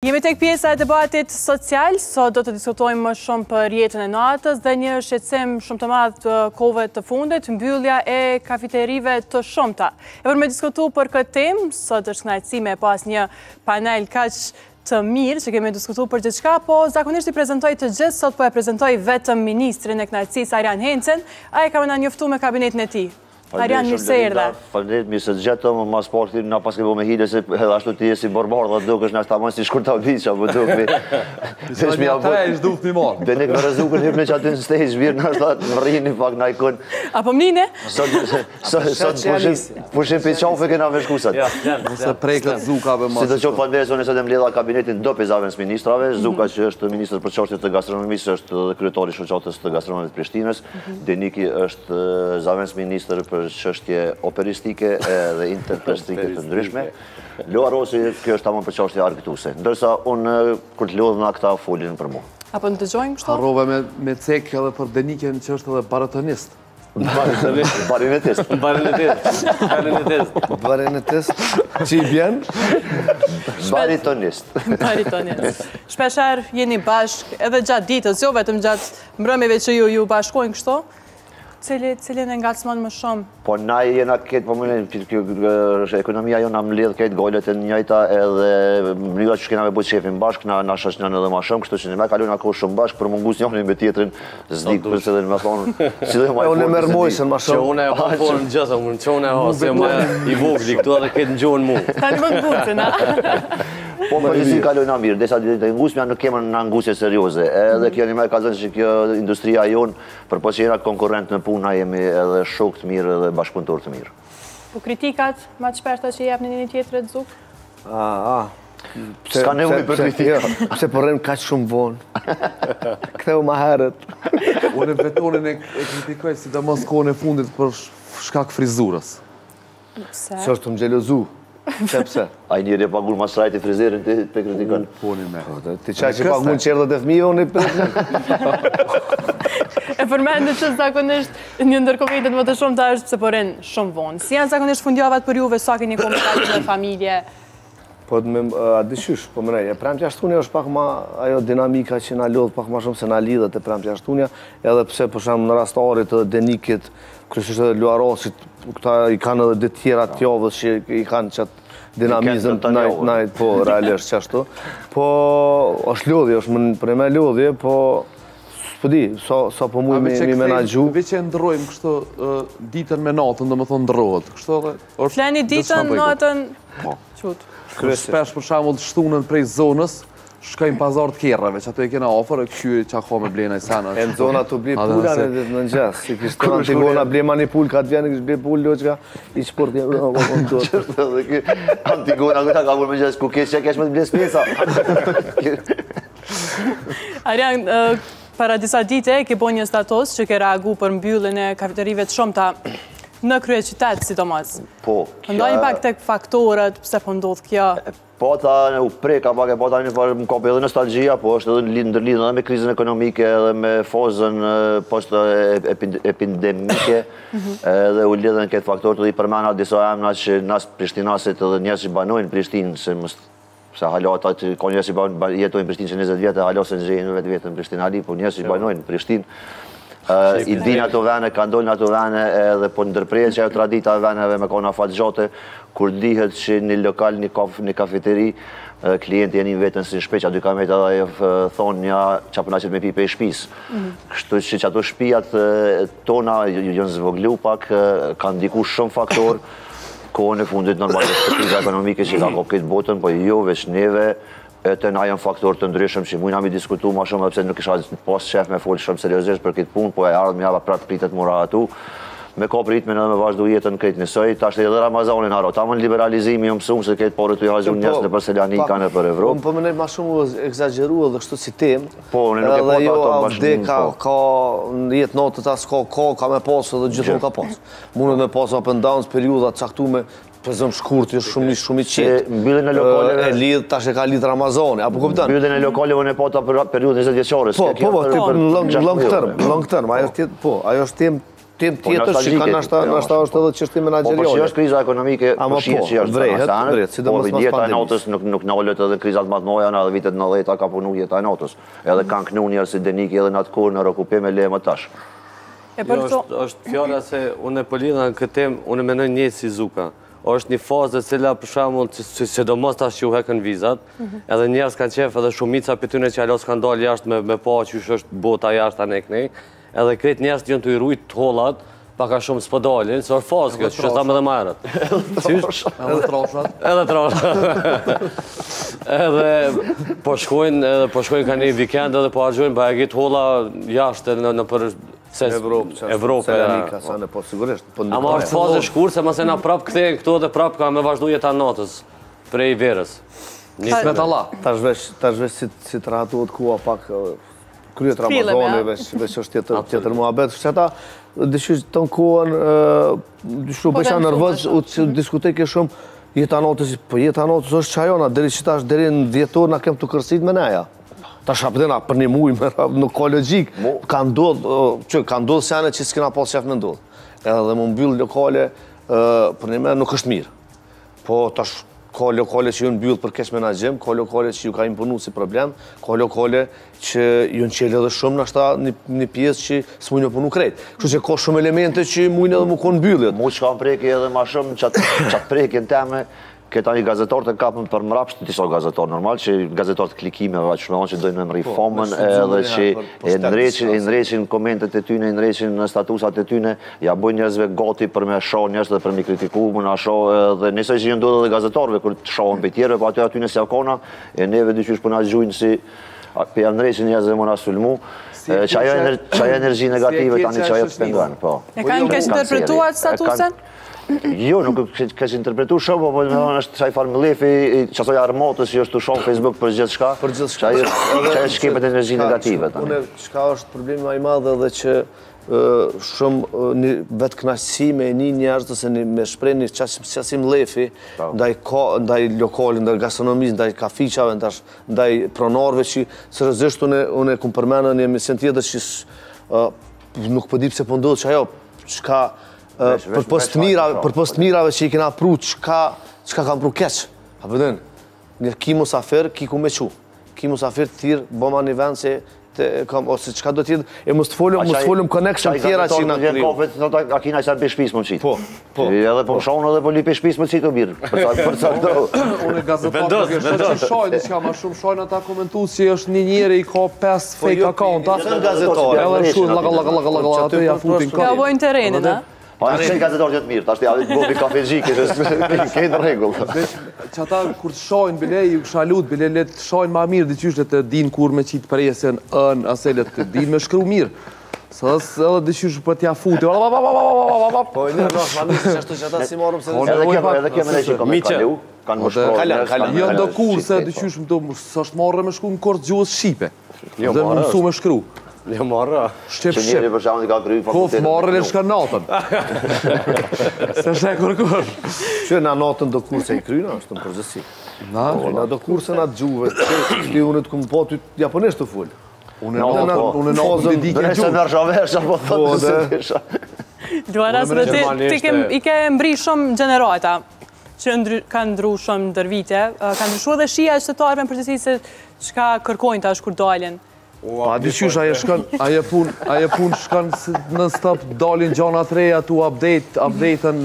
Jemi tek pjesa e debatit social, sot do të diskutojmë më shumë për jetën e natës dhe një shqetësim shumë të madh të kohëve të fundit, mbyllja e kafeterive të shumta. E për me diskutu për këtë temë, sot është kënaqësi me pas një panel kaq të mirë që kemi diskutu për gjithçka, po zakonisht i prezantoj të gjithë, sot po e prezantoj vetëm ministrin e kënaqësisë Arjan Hencen, ai ka na njoftu me kabinetin e tij. Arjan, mirë se erdhe. Faleminderit, mirë se gjetëm, mas parti na pas kemi me hile se edhe ashtu ti je si barbar, dhe dukesh na tamam si shkurta viça, po dukmi. Vesh mi apo ai s'duhet mi marr. Benik me rrezikun hip në çatin stage vir na thot rrini pak na ikon. Apo mline? Sot pushim pe çofe kena veshkusat. Ose prekët zukave mas. Si do të thotë falënderit zonë se dem mbledha kabinetin do pezavens ministrave, Zuka që është ministër për çështjet e gastronomisë, është edhe kryetari i shoqatës të gastronomisë të Prishtinës, Deniki është zavens ministër për çështje operistike dhe interprestike të ndryshme. Loa Rosi, kjo është tamam për çështje argëtuese. Ndërsa unë kur të lodhna këta folin për mua. Apo në dëgjojmë kështu? Harrova me cek edhe për Denikën që është edhe baratonist. Barinetist. Barinetist. Që i bjen? Baritonist. Shpesher jeni bashk edhe gjatë ditës, jo vetëm gjatë mbrëmjeve që ju bashkojnë kështu? Cilin e ngacmon më shumë? Po na jena këtë, po mëne, ekonomia jo na mbledh këtë golet e njëjta edhe mënyra që kena me bëjt shefin bashk, na shoqëron edhe më shumë, kështu që ne kalojnë kohë shumë bashk për mungus njëri me tjetrin, s'dik përse dhe më thonë, si do më unë merr mojsën më shumë. Që unë e po në gjësa, unë që unë e hose më i vogli këtu edhe këtë ngjohen mu. Tani më ngusën, a? Po përgjithësi kalojnë mirë, desa të ngusmja nuk kemë në ngusje serioze. Edhe kjo një ka thënë që kjo industria jonë, përpo që jena konkurrent në puna, jemi edhe shok të mirë edhe bashkëpunëtor të mirë. Po kritikat më të shpeshta që jepni një tjetrit Zuk? S'ka nevojë për kritikë. Pse po rrim kaq shumë vonë? Ktheu më herët. Unë vetonin e kritikoj sidomos kohën e fundit për shkak frizurës. Pse? Që është të më xhelozu. Pse? Ai njëri e pagun masrajt i frizerin të kritikon. Puni me. Ti qaj që pagun qerdët e fëmijë, unë E përmendë që zakonisht një ndërkomitet më të shumë të është pse po rinë shumë vonë. Si janë zakonisht fundjavat për juve, sa keni komunikatin me familje? Po a dyshysh, po mënej, e premtja shtunja është pak ma ajo dinamika që na lodh pak ma shumë se na lidhet e premtja shtunja, edhe pse për shemë në rastarit edhe Denikit, kryesisht edhe Luarosit, këta i kanë edhe ditë tjera të javës që i kanë qatë dinamizëm të najtë, po realisht qashtu. Po është lodhje, është për me lodhje, po s'po di, sa po mu mi menagju. Veç e ndrojmë kështu ditën me natën, do më thonë ndrohet. Fleni ditën, natën, qutë. Shpesh për shembull shtunën prej zonës, shkojmë pazar të kerrave, që ato e kena ofër, e këshyri që ka me blena i sana. E në zona të ble pula në nëngjes, si kështë të Antigona ble manipul, ka të vjenë kështë ble pul, loqka, i qëport një Antigona këta ka bërë me gjesë, ku kesh që kesh me të ble spesa. Arjan, para disa dite, ke bo një status që ke reagu për mbylljen e kafeterive të shumta në krye qytet, sidomos. Po. Ndonjë pak tek faktorët, pse po ndodh kjo? Po ta u preka pak e po ta një farë më kapi edhe nostalgjia, po është edhe ndërlidhur edhe me krizën ekonomike edhe me fazën post epidemike, edhe u lidhen këtë faktor të i përmena disa emra që nas prishtinasit edhe njerëz që banojnë Prishtinë, se hala ata që ka njerëz që jetojnë në Prishtinë që 20 vjetë, hala se në vetë në Prishtinë ali, po njerëz që banojnë në Prishtinë. I din ato vene, ka ndollin ato vene edhe po ndërprejnë që ajo tradita e veneve me kona fatë gjate, kur dihet që një lokal, një kafeteri, klienti e një vetën si shpeq, aty ka me të edhe thonë një që apëna që të me pipe i shpis. Kështu që ato shpijat tona jënë zvoglu pak, kanë ndiku shumë faktor, kohën e fundit normalisht të kriza ekonomike që ka këtë botën, po jo veç neve, e të na janë faktor të ndryshëm që mujna mi diskutu ma shumë, pëse nuk isha pas shef me folë shumë seriosisht për këtë punë, po e ardhë me java pratë pritet mora atu, me ka pritmen edhe me vazhdu jetën këtë njësoj, ta është edhe Ramazanin haro, ta më në liberalizimi ju mësumë se këtë porë të i hajzu njës në për Selanika në për Evropë. Po më nejtë ma shumë egzageru edhe kështu si temë, po, në nuk e po të ato ma shumë, ka në jetë natët asë ka me pasë edhe gjithon ka pasë. Mundet me pasë up and downs, periudat caktume, Pëzëm shkurt, jo shumë i qetë. Mbylljen e lokaleve... E lidh, tash e ka lidh Ramazani, apo kupton? Mbylljen e lokaleve në periudhën 20 vjeçare. Po, long term, ajo është temë tem tjetër që ka nashta është edhe çështje menaxheriale. Po, është kriza ekonomike, po shihet që është vrehet, sidomos pas jeta e notës nuk nolët edhe krizat më të mëdha në vitet 90 ka punu jeta e notës. Edhe kanë knu njerëz si Deniki edhe në atë kohë në rokupim e le më tash. Është fjala se unë e pëllidha në këtë temë, unë mendoj një si Zuka. Është një fazë e cila për shembull sidomos tash që u hekën vizat, edhe njerëz kanë qef edhe shumica për tyne që alos kanë dalë jashtë me pa që është bota jashtë anë kënej, edhe kretë njerëz të jënë të i rujtë hollat, paka shumë s'po dalin, se është fazë kjo, që është thamë edhe më herët. Edhe troshat. Edhe troshat. Edhe po shkojnë ka një vikend edhe po argjojnë pa e gjitë holla jashtë në për Evropë. Po sigurisht. Ama është fazë e shkurë, se mëse na prapë kthehen këto dhe prapë ka me vazhdu jeta natës, prej verës. Nisë me talla. Tash vesh si të rahatohet kua pak kryet Ramazani, veç është tjetër muhabet. Që ata, dëshysh të në kohën, dëshysh bëjqa nërvëz, u të diskutej ke shumë, jeta natës, po jeta natës është qajona, deri që tash, deri në 10 orë na kem të kërsit me neja. Ta shapëdena për një mujë, nuk ka logjik, ka ndodhë sene që s'kena pas qef me ndodhë. Edhe më mbyllë lokale, për një me nuk është mirë. Po tash ka lokale që ju në byllë për kesh menaxhim, ka lokale që ju ka imponu si problem, ka lokale që ju në qelë edhe shumë nashta një pjesë që s'mujnë punu krejt. Kështu që ka shumë elemente që mujnë edhe mu konë byllët. Mu që ka më preki edhe ma shumë qatë preki në teme, këta një gazetarë të kapën për mrapsht, disa gazetarë normal, që gazetarë të klikimeve, që me që dojnë me mëri famën, edhe që e nreqin komentet e tyne, e nreqin në statusat e tyne, ja bojnë njerëzve gati për me sho njerëz dhe për me kritiku, më në sho, dhe nëse që ndodhe dhe gazetarëve, kër të shohën për tjere, po aty në s'javkona, e neve dyqysh për nga gjujnë si, për ja nreqin njerëzve më nga sulmu, që ajo energji negative tani që ajo të penganë, po. E kanë kesh interpretuat statusen? Jo, nuk kesh interpretu shumë, po me thonë është qaj farë më lefi, që asoj armatës që është të shumë Facebook për gjithë shka, që ajo shkepet energji negative. Une, qka është problemi ma i madhe dhe që shumë vetë knasësi me një njerës, ose me shprej një qasim lefi, ndaj lokalin, ndaj gastronomisë, ndaj kafiqave, ndaj pronarve që sërëzisht une kumë përmenë një emision tjetër që nuk përdi pëse pëndodhë që ajo, qka për post mirave që i kena pru, qka kam pru keq. A përdojnë, një ki musafir, ki ku me qu. Ki musafir të thirë, bëma një vend se, ose qka do tjetë, e mos të folum connection tjera që i nga kriju. A kina i sa për shpis më qitë. Po. Edhe po shonë edhe po li për shpis më qitë o birë. Për ca këto. Unë gazetarë të kështë që shojnë, që ka ma shumë shojnë ata komentu si është një njeri i ka 5 fake accounta. Edhe shkujnë atë ja futin ka. Ja vojnë terenin, a? A në qenë gazetarë gjithë mirë, ta shtë javit bobi kafegjik, kënë regullë. Që ata kur të shojnë, bile ju shalut, bile le të shojnë ma mirë, diqysh le të din kur me qitë presjen, ase le të din me shkru mirë. Së edhe diqysh për t'ja futi, po e një rrësh, ma nështë që ashtu që ata si marëm se edhe keme ne që kome kalu, kanë më shprojnë. Jo ndo kur se diqysh së është marrë me shkru në kortë gjuhës Shqipe, dhe më mësu me shkru. Jo marrë. Shqip. Që njeri për shamë të ka kryu fakultetin. Kof marrën e shka natën. Se shë e kërkur. Që na natën do kurse i kryna, është në përgjësi. Na do kurse na të gjuve, që unë të këmë po të japonisht të full. Unë natën të dike gjuve. Dërese versha, po thotë se tisha. Duaras dhe ti i ke mbri shumë gjenerata, që kanë ndru shumë ndër vite. Kanë ndryshu edhe shia e shtetarëve në përgjësi se qka kërkojnë tash kur dalin. Pa diqysh, aje pun shkan në stop dalin gjonat reja tu update-ën,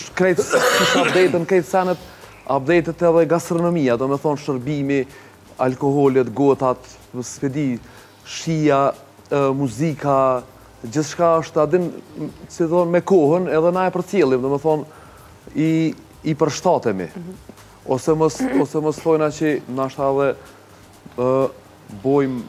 krejtë senet, update-et edhe gastronomia, do me thonë shërbimi, alkoholit, gotat, spedi, shia, muzika, gjithë shka është adin, si thonë, me kohën edhe na e për cjellim, do me thonë, i përshtatemi. Ose mos thojna që nashta edhe bojmë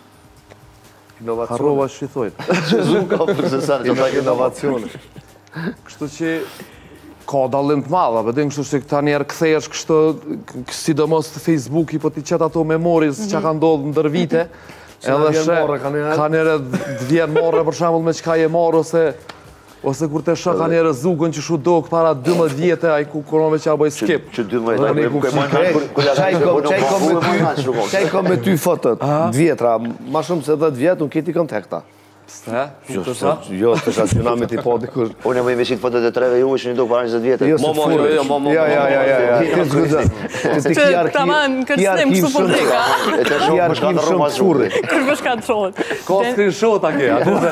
harrova që i thojnë. Që zunë ka përësësarë, që ta inovacione. Kështu që ka dallim të madha, përdojnë kështu që këta njerë këthejesh kështu, sidomos të Facebook-i, po ti qëtë ato memories që ka ndodhë ndër vite, edhe shë, ka njerë të vjenë morë, për shambull me qka je morë, ose kur të shë ka njerë zugën që shu do këpara 12 vjetë, a i ku kërome që a bëj skip. Që 12 Qaj kom me ty fotët, 10 vjetra, ma shumë se 10 vjetë, unë keti kom tekta. Pse? Jo, të shacionamit i po dikur. Unë e më imisit fotet e treve ju ishin i duk para 20 vjetë. Jo, se të furë. Ja. Ti zgudën. Që taman kërsnim kështu po dreka. Ti arkim shumë të furë. Kërë më shkatrojnë. Ka screenshot a ke,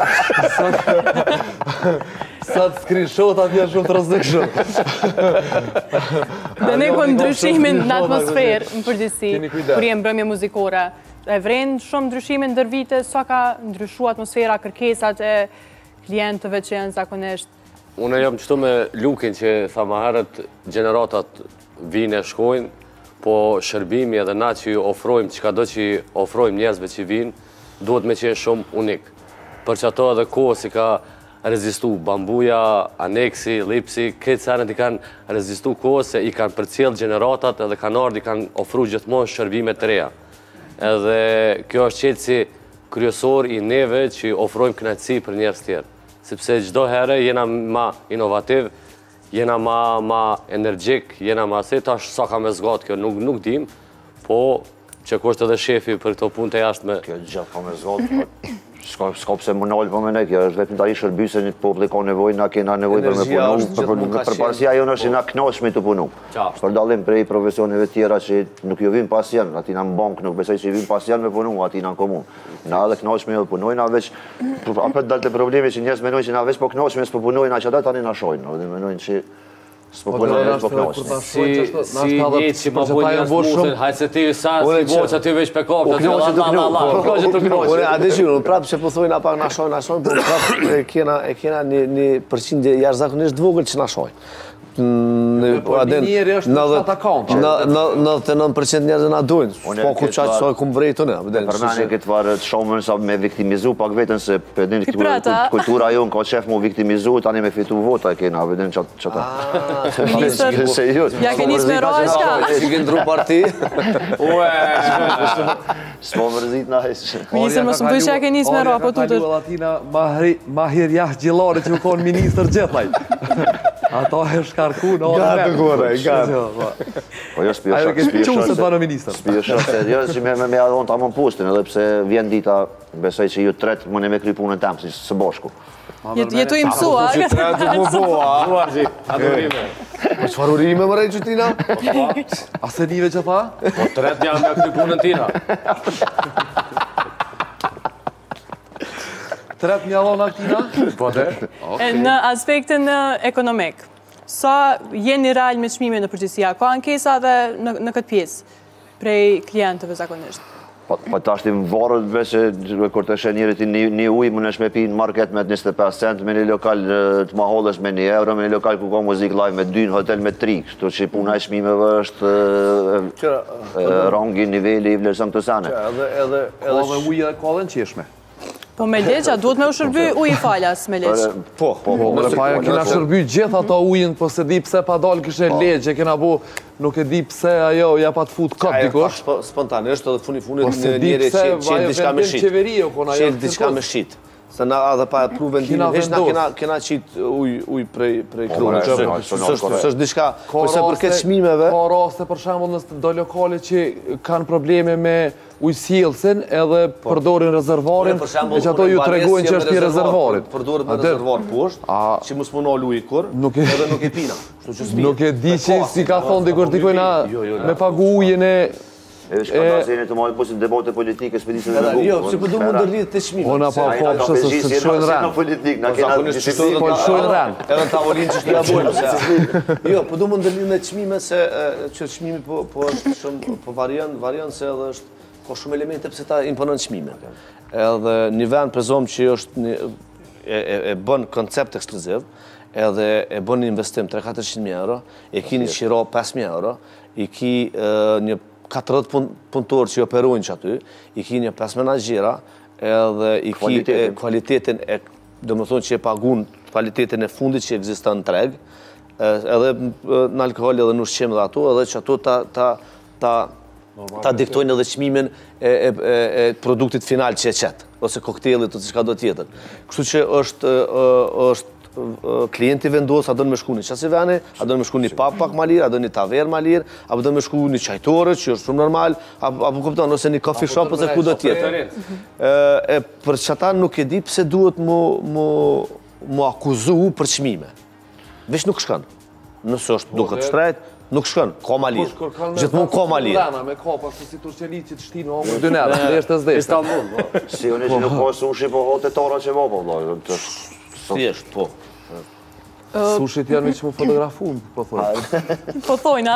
sa të screenshot atë janë shumë të rëzikshëm. Dhe ne kom ndryshimin në atmosferë, në përgjithësi, kur jem brëmje muzikore. E vrenë shumë ndryshimin ndër vite, sa ka ndryshu atmosfera, kërkesat e klientëve që janë zakonisht? Unë jam qëtu me Lukin që tha ma herët generatat vine shkojnë, po shërbimi edhe na që ofrojmë, qka do që ofrojmë njerëzve që vinë, duhet me që e shumë unik. Për që ato edhe kohë si ka rezistu bambuja, aneksi, lipsi, këtë sërët i kanë rezistu kohë se i kanë përcjell generatat edhe kanë ardhë i kanë ofru gjithmonë shërbime të reja. Edhe kjo është qëtë si kryesor i neve që ofrojmë kënaqësi për njerëz tjerë. Sepse çdo herë jena ma inovativ, jena ma energjik, jena ma se tash sa ka me zgatë kjo, nuk dim, po që kështë edhe shefi për këto punë të jashtme. Kjo gjithë ka me zgatë, s'ka pse më nalë për me ne, kjo është vetëm tari shërbyse një populli ka nevojë, na kena nevojë për me punu, për parësia jonë është i na knoqshmi të punu. Për dalim prej profesioneve tjera që nuk ju vinë pas janë, atina në bank nuk besoj që i vinë pas janë me punu, atina në komunë. Na edhe knoqshmi edhe punojnë, a veç, apet dalë të problemi që njerëz menojnë që na veç po knoqshmi s'po punojnë, a që ata tani na shojnë, dhe menojnë që s'po punojnë, s'po knoqshmi. Si një që ma bujnë njërës musën, hajtë se ti sa si voqa ti veç pe kapë, të të knoqë. A dhe qyru, prapë që pëthojnë apak na shojnë, po prapë e kena një përqindje jashtëzakonisht dvogël që na shojnë. Po njëri është në 7 akante. 99% njerëzë na dojnë, po ku qaqë soj ku më vrejtë në. Për nani këtë varë të shumën sa me viktimizu pak vetën se përdin kultura jonë ka qef mu viktimizu, tani me fitu vota e kena, përdin qëta. Ja ke njës me rashka. Si ke ndru parti. S'po mërzit na hesë. Minister, më së më ja ke njës me ra, po tutër. Latina Mahir Jah Gjellari që u konë minister gjithaj. Ato e shkarku në orë Gatë kore, gatë. Po jo s'pjo Ajo ke qumë se të banë minister. S'pjo shatë, jo që me adhon të amon postin, edhe pse vjen dita, besoj që ju tret më ne me kry punën temë, si së bashku. Jetu i mësua. Që tretë mu boa. Adurime. Po qëfar urime më rejtë që tina? A se nive që tha? Po tretë janë me kry punën tina. Tret një alon aktina? Po dhe? Në aspektin ekonomik, sa jeni real me çmime në përgjithësia? Ka ankesa dhe në këtë pjesë prej klientëve zakonisht? Po ta është i më varët veshe, kur të shenë njërit një ujë, më nëshme pi në market me 25 cent, me një lokal të mahollës me 1 euro, me një lokal ku ka muzik live me 2, në hotel me 3, kështu që puna e shmimeve është rangi, nivelli, i vlerësëm të sane. Ka dhe ujë dhe ka dhe në qeshme. Po me leqa, duhet me u shërby ujë falas me leq. Po, Dhe paja kena shërby gjithë ato ujën, po se di pse pa dalë kështë e legje, kena bo, nuk e di pse ajo ja pa të fut këp dikosh. Spontanisht edhe funit Po se di njëri pse qenë diçka me shqit. qeverio, kona Qenë diçka me shqit. Se na edhe pa pru vendimin, veç na kena qit uj prej krune. Së është diçka, përse për këtë shmimeve... Ka raste për shembull në do lokale që kanë probleme me ujësjellsen edhe përdorin rezervarin, e që ato ju tregojnë që është i rezervarit. Përdorit me rezervar poshtë, që mos më nalë ujë kur, edhe nuk e pina. Nuk e di që si ka thonë dikojna me pagu ujën e... E shka ta zeni të majtë posin debate politike s'pedisën e Jo, që përdu më ndërlidhë të shmime. Ona pa kopshë se të shojnë rënë. Po shojnë rënë. Edhe në tavolinë që shtuja bojnë. Jo, përdu më ndërlidhë në shmime se që shmimi po është shumë, po varion se edhe është, ka shumë elemente pëse ta imponën shmime. Edhe një vend prezom që është e bën koncept ekskluziv, edhe e bën një investim 300-400.000 euro, e ki një qiro 5.000 euro, i ki një 40 punëtorë që operojnë që aty, i ki një 5 menagjera, edhe i ki kualitetin e, do më thonë që e pagun kualitetin e fundit që ekziston në treg, edhe në alkohol edhe në ushqim dhe ato, edhe që ato ta diktojnë edhe çmimin e produktit final që e qetë, ose koktelit, ose qka do tjetër. Kështu që është klienti vendos, a do në me shku një qasi veni, a do në me shku një pub pak ma lirë, a do një taver ma lirë, a do në me shku një qajtore, që është shumë normal, apo kupton, ose një coffee shop, ose ku do tjetër. Për që ata nuk e di pse duhet mu akuzu për qmime. Vesh nuk shkën. Nësë është duket shtrejt, nuk shkën, ka ma lirë. Gjithmonë ka ma lirë. Me ka, pashtu si Turqeli që të shtinë në omër dënerë, ndeshtë e zdeshtë. Istanbul, Si unë që nuk ka sushi, po hote tara që ma, po, Thjesht, po. Sushit janë që mu fotografu, po thojnë. Po thojna.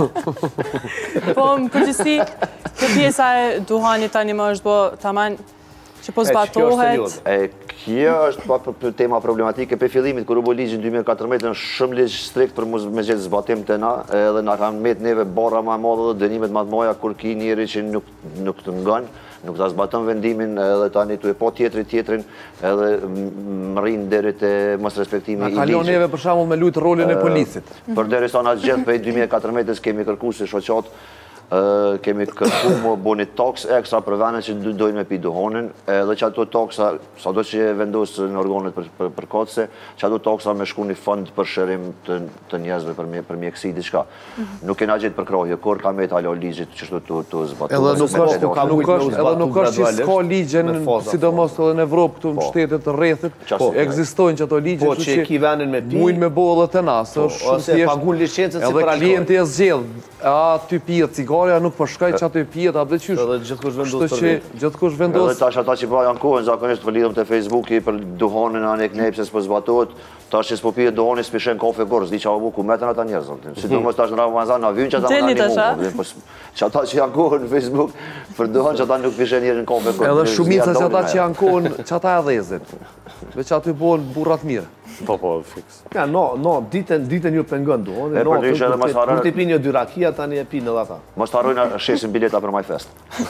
Po më përgjithsi, kjo pjesa e duhanit tani më është bo taman që po zbatohet. Kjo është tema problematike për fillimit, kër u bo ligjin 2014, në shumë ligj strikt për me gjithë zbatim të na, edhe na kanë met neve barra ma madhe dhe dënimet ma të moja, kur ki njeri që nuk të nganë, nuk të zbatën vendimin, edhe tani tu e po tjetrin, edhe më rinë deri të mos respektimi i ligjit. Na kalion neve për shamull me lujtë rolin e polisit. Për deri sa na gjithë për 2014 kemi kërku se shoqat, kemi kërku më bo një toks ekstra për vene që dojnë me pi duhonin, edhe që ato toksa, sa do që vendosë në organet për kotëse, që ato toksa me shku një fond për shërim të njëzve për mjekësi diçka. Nuk kena gjithë për krahje, kur ka me talo ligjit që shtu të zbatu. Edhe nuk është që s'ka ligjen, sidomos edhe në Evropë, këtu në shtetet të rrethit, egzistojnë që ato ligje, Po që e ki venin me pi, mujnë me bo edhe të nasë, ose pagun licencët si për edhe alkohol. klienti e zgjedh, a ty pijet cigareja, nuk përshkaj që aty pijet, a dhe qysh. Edhe gjithkush vendos për vetë. Gjithkush vendos. Edhe tash ata që pa janë kohën, zakonisht për lidhëm të Facebooki, për duhonin anë e knepse s'po zbatohet, tash që s'po pijet duhonin s'pishen kafe gorë, s'di që avo ku metën ata njerëzën. Sidomos tash në Ramazan, na vynë që ata më në animu. Që ata që janë kohën në Facebook, për duhon që ata nuk pishen njerën kafe gorë. Edhe shumica që ata që janë kohën, që ata e dhezin. Veç aty bojnë burrat mirë. Po, fix. Ja, no, ditën ju pengën duhon. Kur t'i pi një dy rakia, tani e pi në dhe ata. Mos të harrojnë shesin bileta për MyFest.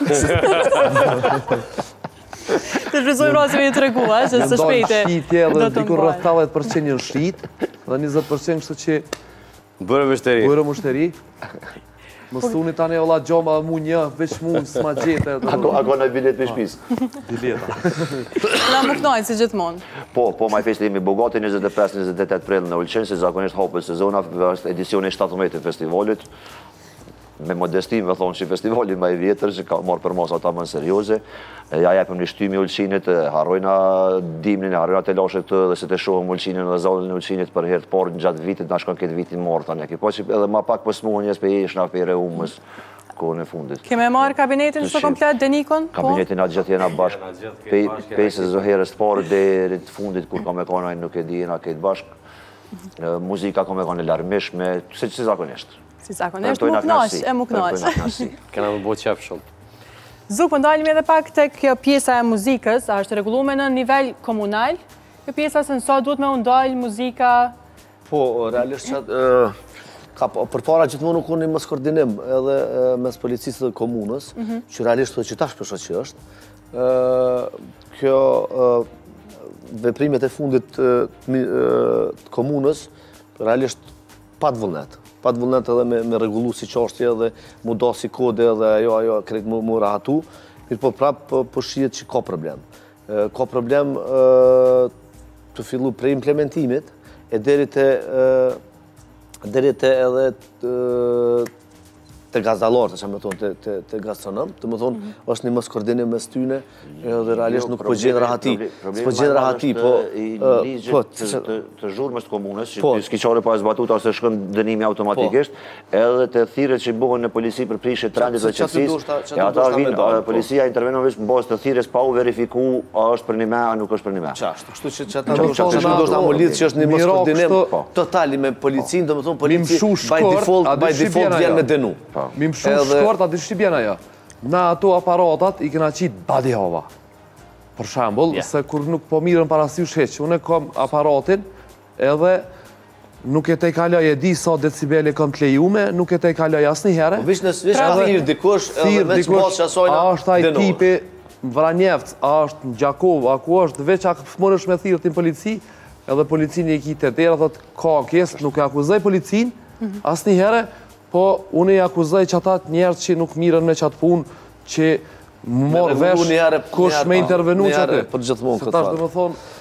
Të shpesojmë rasime i të regua, që së shpejte. Ndonë shqitje dhe dikur rreth 80% një shqit, dhe 20% kështu që bërë mushteri. Më stuni tani ola gjoma mu një, veç mu s'ma gjete. Ako në bilet për shpis. Bileta. Na më knojnë si gjithmonë. Po, MyFest jemi bogati 25-28 prill në Ulqin, se zakonisht hapet sezona, është edicioni 17 të festivalit. Me modestim, me thonë që festivali më i vjetër, që ka marrë për masa ta më në serioze. Ja jepëm një shtymi Ulqinit, harrojna dimnin, harrojna të lashet të dhe se të shohëm Ulqinin dhe zallin e Ulqinit për herë të parë në gjatë vitit, na shkon këtë vitin marrë tani. Po që edhe ma pak për smuhën njës për ishna për e umës kohën e fundit. Keme marrë kabinetin së komplet, Denikon? Kabinetin atë gjithë jena bashkë. Pejse zoherës të parë dhe të fundit, kur ka me kanaj nuk e di jena këtë bashkë. Muzika ka me kanë larmishme, si zakonisht. Si zakonisht, mu knash. Kena me bo qef shumë. Zuk, për ndalim edhe pak të kjo pjesa e muzikës, a është regulume në nivel komunal? Kjo pjesa se nësa duhet me undalë muzika? Po, realisht që për para gjithmonë nuk unë një mësë koordinim edhe mes policisë dhe komunës, që realisht të që tash përshë që është. Kjo veprimet e fundit të komunës, realisht pa të vullnet. Pa të vullnet edhe me regullu si qashtje dhe mu da si kode dhe ajo krejt mu rahatu. Mirë po prapë po shijet që ka problem. Ka problem të fillu prej implementimit e deri të edhe të gazdalor, të që me thonë, të gastronom, të më thonë, është një mësë koordinim mes tyne, dhe realisht nuk po gjenë rahati. S'po gjenë rahati, po... Të zhurmës të komunës, që s'ki qare pa e zbatut, ose shkën dënimi automatikisht, edhe të thire që bëhen në polisi për prishje trendit dhe qëtësis, e ata vinë, policia intervenon vishë në bazë të thires pa u verifiku a është për një me, a nuk është për një me. Qashtu, kështu që ata do shta më lidhë që është një mësë koordinim totali me policin, do më thonë polici by default vjen me denu. Mi më shumë shkort, atë shqipjena jo. Na ato aparatat i kena qitë badi hava. Për shambull, se kur nuk po mirën parasysh heq, unë e kam aparatin edhe nuk e te i kaloj e di sa decibeli kam të lejume, nuk e te i kaloj asë një herë. Vish ka thirë dikush edhe veç basë që asojna denohet. A është a i tipi Vranjevc, a është në Gjakov, a ku është veç a mënësh me thirë t'in polici, edhe policin e i kite dera, thot ka kesë, nuk e akuzaj policin, asë një herë, po unë i akuzaj që ata njerët që nuk mirën me qatë punë, që më morë vesh kush me intervenu që aty. Për gjithmonë këtë farë. Se tash dhe më thonë,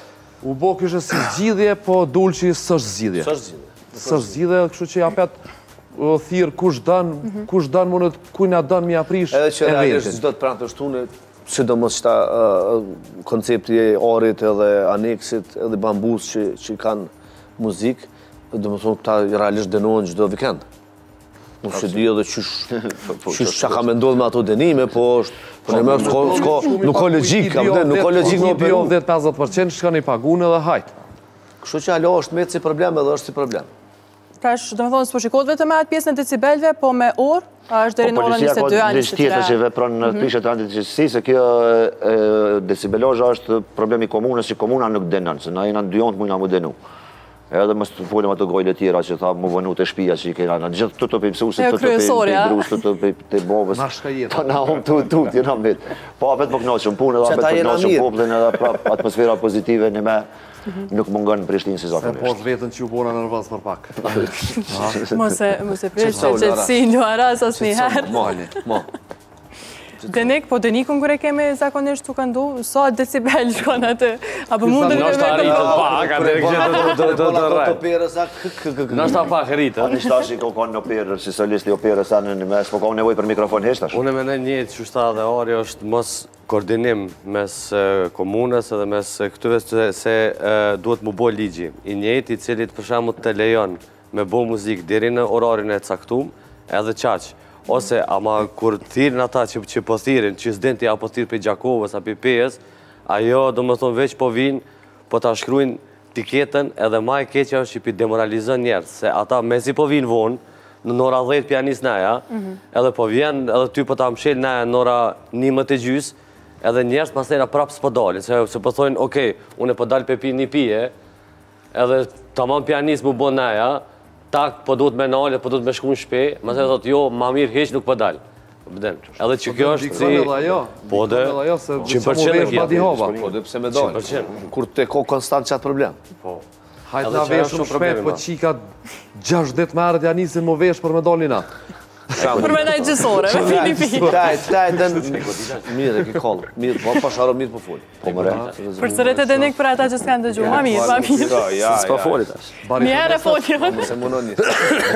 U bo kështë si zgjidhje, po dulë që së është zgjidhje. Së është zgjidhje, kështu që japet thirë kush dënë mundët, kujna dënë mi aprish e vetë. Edhe që realisht do të pranë të shtune, sidomos qëta koncepti e arit edhe aneksit edhe bambus që kanë muzikë, dhe më thonë këta realisht denohen gjdo vikend. Nuk që di edhe qysh që ka me ndodhë me ato denime, po është nuk ka logik, nuk ka logik një peru. 10-50% shka një pagunë edhe hajtë. Kështu që alo është me si problem edhe është si problem. Tash, do më thonë, s'po shikot vetëm me atë pjesën e decibelve, po me orë, a është deri në orën 22, 23. Policia ka një tjetër që vepron në prishet antiqësi, se kjo decibelozha është problemi komunës, që komuna nuk denon, se na jena në dyonët mujna mu denu. Edhe më së folëm ato gojle tjera që tha më vënu të shpia që i kena në gjithë të për mësusit, të për drus, të për të bovës, të na hom të jena mitë. Po apet për knoqëm punë, edhe apet për knoqëm poplën, edhe atmosfera pozitive në me nuk mungën në Prishtinë si zakonisht. Se poshtë vetën që u bona nërvaz për pak. Mos e prishtë që si luaras as njëherë. Denik, po Denikun kërë kemi zakonisht të këndu, sa decibel shkon atë? Apo mund të nështë arritën pak, atë e kështë të rrejtë. Nështë a pak rritë. Nështë ashtë i kokon në operë, si solisti operës anë në mes, po ka nevoj për mikrofon heshtash? Unë me në njëtë që shta dhe ari është mos koordinim mes komunës edhe mes këtyve se duhet mu bo ligji. I njëtë i cilit për shamu të lejon me bo muzikë diri në orarin e caktum edhe qaqë. Ose, ama kur thirën ata që po thirën, që s'denti apo thirë për Gjakovës, apo PS, ajo do më thonë veç po vinë, po ta shkrujnë tiketën edhe ma e keqja është që pi demoralizën njerës, se ata mezi po vinë vonë, në nora 10 pianis naja, edhe po vjenë, edhe ty po ta mshel naja në nora 11 e gjys, edhe njerës pas tëra prapë s'po dalin, se po thojnë, okej, unë e po dalë pe pi një pije, edhe tamam pianis mu bo naja, tak, po duhet me nalë, po duhet me shku në shpe, ma se thotë, jo, ma mirë heq nuk po dalë. Edhe që kjo është si... Po dhe, 100% e kjetë. Po dhe pse me dalë, kur të ko konstant qatë problem. Hajtë na vesh shumë shpet, po qika 60 marët ja nisin më vesh për me dalë një natë. Për me najtë gjësore, me Filipi. Tajtë, mirë e ki kollë, mirë, po pasharo mirë po folë. Për sëret e Denik për ata që s'kanë dëgju, ma mirë, ma mirë. S'pa folit ashtë. Njerë e folja. Se munon njështë.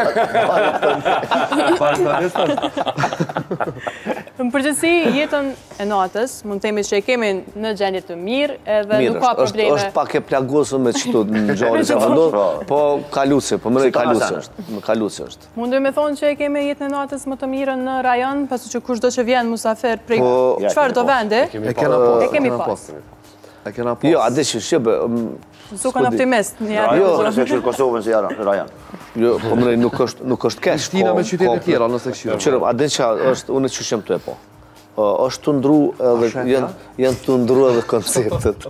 Në përgjithësi, jetën e natës, mund të temi që e kemi në gjendje të mirë, edhe nuk ka probleme. Është pak e plagosën me qëtu në gjore që vëndodhë, po kaluce, po mërej kaluce është. Mundu me thonë që e kemi jetën e natës më të mirën në rajon, pasu që kush do që vjenë musafer prej qëfar do vende, e kemi pas. Jo, ade që shqebe... Zukën optimist, njerë. Jo, nëse këshirë Kosovën si rajon. Jo, po mërej nuk është kesh. Shtina me qytetet tjera, nëse këshirë. Qërëm, ade që unë që shem të e po. është të ndru edhe janë të ndru edhe konceptet.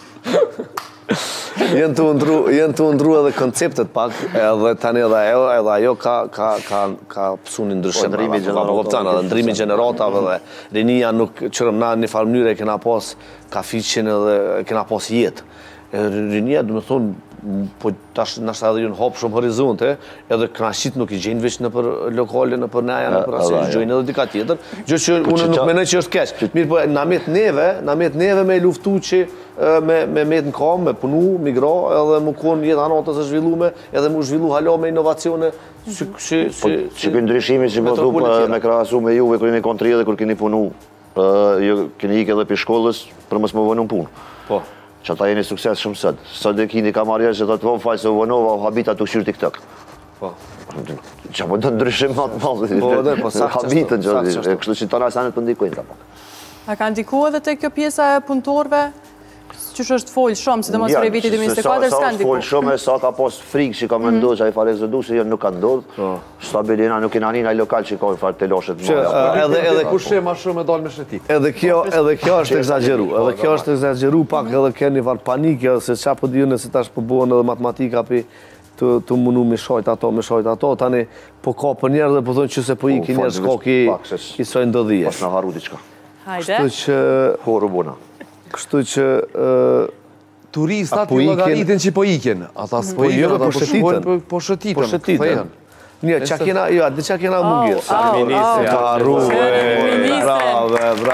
Janë të ndru edhe konceptet pak, edhe tani edhe ajo ka pësu një ndryshim. Ndrimi gjeneratave dhe rinia nuk, qërëm na një farë mënyre kena pas kafiqin edhe kena pas jetë. Rinia, dhe me thonë, po tash nështë edhe ju në hopë shumë horizonte, edhe knashit nuk i gjenë veç në për lokale, në për neja, në për asë, i gjojnë edhe dika tjetër, gjë që unë nuk menoj që është keq. Mirë po, na met neve me luftu që me met në kam, me punu, migra, edhe mu konë jetë anatës e zhvillume, edhe mu zhvillu halo me inovacione, që kënë ndryshimi që më thupë me krasu me juve, kër jeni kontri edhe kër keni punu, keni ike edhe për shkollës, për mësë më vënu punë. Po. Që ata jeni sukses shumë sëtë. Sëtë e kini ka marrë që të të vëmë falë se vënova o habita të këshyrë TikTok. Po. Që po të ndryshim matë malë. Po, dhe, po, sakë habitën që kështu që të nasanet për ndikojnë ka pak. A ka ndiku edhe të kjo pjesa e punëtorve? Qësh është folë shumë, si të mos prej vitit 2024, s'ka ndiku? Folë shumë e sa ka pas frikë që ka më ndodhë që a i fare zëdu, se jo nuk ka ndodhë. Stabilina nuk i nanina lokal që i ka i fare të loshet më. Edhe kushe ma shumë e dalë me shetit. Edhe kjo është egzageru. Edhe kjo është egzageru pak edhe ke një farë panikë, se qa po dhjune se tash po buon edhe matematika të munu me shojt ato, tani po ka për njerë dhe po thonë që se po i ki njerë shko ki soj ndodhije. Pas në haru diqka. Hajde. Kështu që... Turistat i logaritin që po ikin. Ata s'po ikin, ata po shëtitën. Një, qa kena, jo, ati qa kena mungjes. Sarministja. Bravo.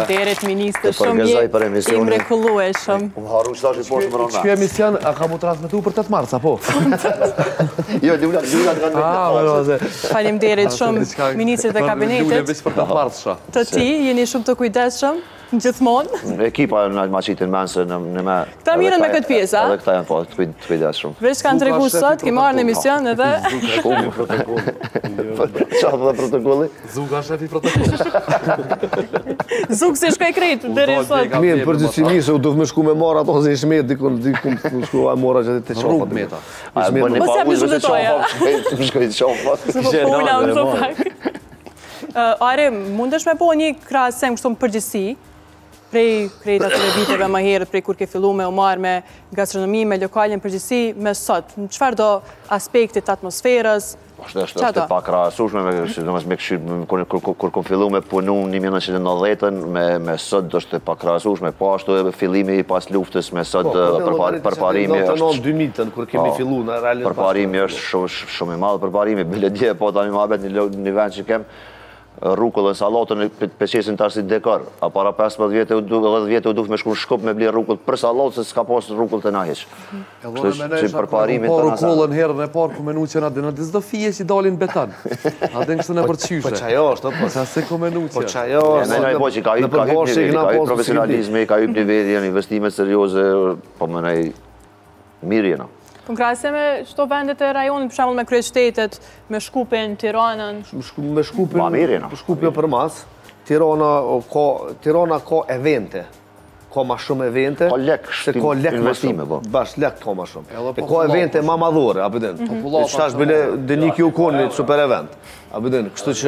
Faleminderit, ministër, shumë përgëzoj për i emisionin. mrekullueshëm. Më haru që tash i poshtë më rona. Ky emision a ka mu transmetu për 8 mars, apo? Jo, lulat kanë me Faleminderit shumë, ministrit e kabinetit. Veç për 8 mars, sha. Të ti, jeni shumë të kujdesshëm, gjithmonë. Ekipa në ma qitin menë se në me... Këta mirën me këtë pjesë, a? Edhe këta janë po, të kujdes shumë. Veç kanë të regu sot, ki marrë në emision edhe... Qa dhe protokolli? Zuga shefi protokollit. Zuk se shkoj krejt, deri sot. Mirë, përgjithësimisht, u duhet me shku me marrë ato se ishme dikun shku a mora që të qofa. Rrugë meta. Mos jam në shmetoja. Më shkoj të qofa. Se po puna unë të pak. Are, mundesh me po një krasim kështu më përgjithsi, prej krejt atyre viteve më herët, prej kur ke fillu me u marrë me gastronomi, me lokalin përgjithsi, me sot. Në qëfar do aspektit atmosferës? Është e pakrahasueshme me këshirë, kur kom fillu me punu në 1990-ën, me sot është e pakrahasueshme, po ashtu e fillimi pas luftës me sot përparimi është... 2000-ën, kur kemi fillu në realisht... Përparimi është shumë i madhë përparimi, bile dje po tani më abet një vend që kem, rrukullën, salatën e peqesin tash si dekor. A para 15 vjetë u duft me shku në Shkup me bli rrukull për salatë, se s'ka pas rrukull të nahiq. Që përparimi të nasa. Rrukullën herën e parë ku menu që na disdo fije që dalin beton. A den kështu në përqyshe. Po qajo është, po. Sa se ku menu që. Po qajo është. Menaj po që ka hyp profesionalizmi, ka hyp nivelli, janë investimet serioze, po menaj mirë jena. Në krahasje me çdo vendet e rajonit, për shembull me kryeqytetet, me Shkupin, Tiranën. Me Shkupin për mas. Tirana ka evente. Ka ma shumë evente. Ka lek, investime, po. Bash, lek ka ma shumë. E ka evente ma madhore, a pëdin. Qëta është bile dëni kjo konit super event. A pëdin, kështu që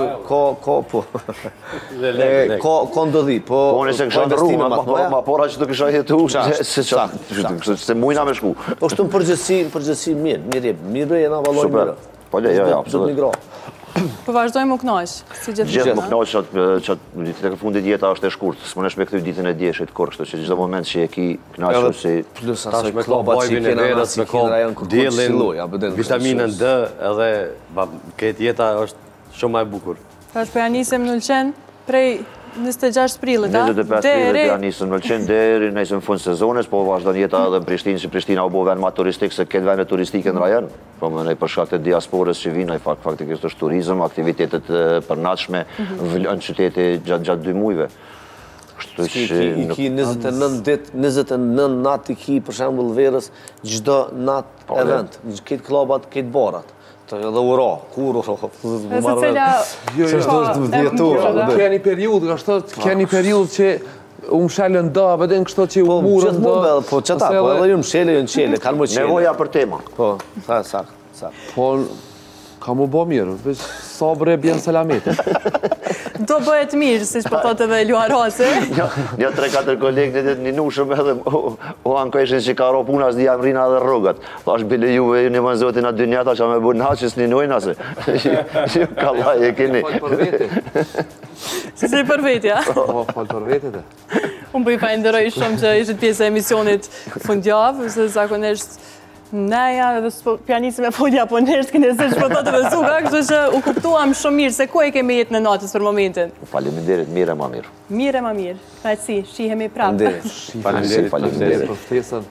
ka ndodhi, po... Po nëse kësha në rrugë, ma pora që të kësha jetu, se mujna me shku. Po kështu në përgjësi mirë e na valoj mirë. Po le, jo, absolut. Po vazhdojmë u knaq, si gjithë më knaq që të fundit jeta është e shkurt, së mënesh me këtu ditën e djeshit kur, kështu që gjithë moment që e ki knaqë si... Plus asaj klobat që i kena nësi kina rajon kërkot siloj, vitaminën D edhe këtë jeta është shumë maj bukur. Tash për janisim në lëqen prej 26 prillit, a? 25 prillit për janisëm në lëqen deri nëjse në fund sezones, po vazhdojnë jeta edhe në Prishtinë, që Prishtina u bo vend ma turistik se këtë vende turistike në rajon. Po më nej për shkak të diasporës që vinë, faktikisht është turizm, aktivitetet përnatshme, vëllën qyteti gjatë 2 mujve. I ki 29 nat i ki, për shembull verës, gjdo nat event, këtë klobat, këtë barat. Edhe ura, kur ura. E se cilja... Keni periud që u mshelën da, vedin kështu që u murën da. Po qëta, po edhe ju mshele, kanë më qele. Nevoja për tema. Po, sak. Po, ka mu bo mirë, veç sabre bjen salamete. Do bëhet mirë, si që po thotë edhe Luarasi. Një 3-4 kolegë një nushëm edhe o ankojshin që ka ro puna së di jam rina dhe rrogat. Thash bile juve një më zotin atë dynjata që me bërë naqës një nojnë asë. Që ka laj e keni. Si për vetja. Po, falë për vetet e. Unë bëj falenderoj shumë që ishët pjesë e emisionit fundjavë, se zakonisht neja edhe pianisim e folja po nërës këne se që përtotë dhe zuka, kështu që u kuptuam shumë mirë se ku e kemi jetë në natës për momentin. Faleminderit, mire ma mirë. Mire ma mirë. Knajtësi, shihemi prapë. Faleminderit.